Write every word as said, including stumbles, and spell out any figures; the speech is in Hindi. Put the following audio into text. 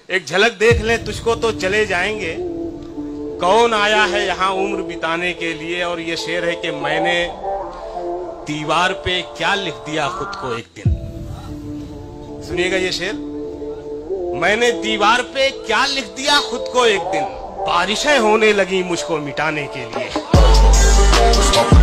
एक झलक देख लें तुझको तो चले जाएंगे, कौन आया है यहाँ उम्र बिताने के लिए। और ये शेर है कि मैंने दीवार पे क्या लिख दिया खुद को एक दिन। सुनिएगा ये शेर, मैंने दीवार पे क्या लिख दिया खुद को एक दिन, बारिशें होने लगी मुझको मिटाने के लिए।